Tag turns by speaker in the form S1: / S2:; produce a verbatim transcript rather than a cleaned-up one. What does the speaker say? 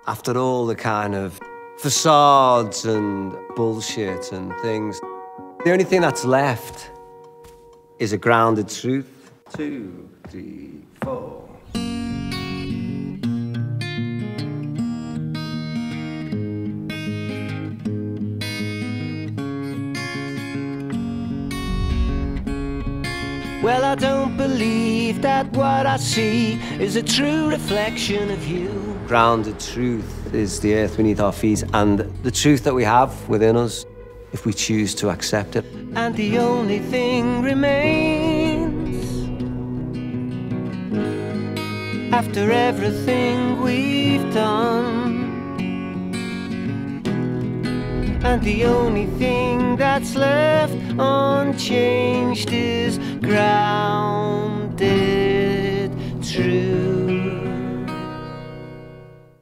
S1: After all the kind of facades and bullshit and things, the only thing that's left is a grounded truth. Two, three, four. Well, I don't believe that what I see is a true reflection of you. Grounded truth is the earth beneath our feet and the truth that we have within us if we choose to accept it. And the only thing remains after everything we've done. And the only thing that's left unchanged is grounded truth.